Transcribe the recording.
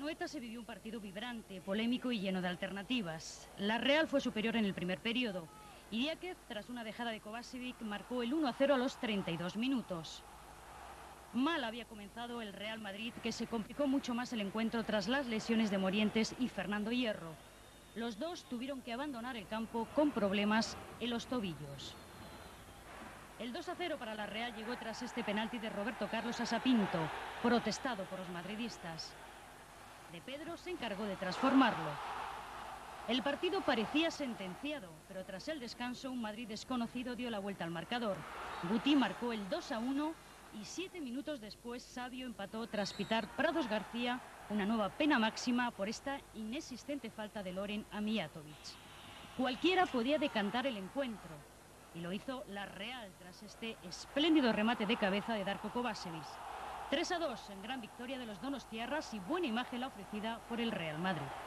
Anoeta se vivió un partido vibrante, polémico y lleno de alternativas. La Real fue superior en el primer periodo y Diáquez, tras una dejada de Kovačević, marcó el 1-0 a los 32 minutos. Mal había comenzado el Real Madrid, que se complicó mucho más el encuentro tras las lesiones de Morientes y Fernando Hierro. Los dos tuvieron que abandonar el campo con problemas en los tobillos. El 2-0 para la Real llegó tras este penalti de Roberto Carlos a Sapinto, protestado por los madridistas. De Pedro se encargó de transformarlo. El partido parecía sentenciado, pero tras el descanso un Madrid desconocido dio la vuelta al marcador. Guti marcó el 2-1 y 7 minutos después Savio empató tras pitar Prados García una nueva pena máxima por esta inexistente falta de Loren a Mijatović. Cualquiera podía decantar el encuentro y lo hizo la Real tras este espléndido remate de cabeza de Darko Kovačević. 3-2 en gran victoria de los donostiarras y buena imagen la ofrecida por el Real Madrid.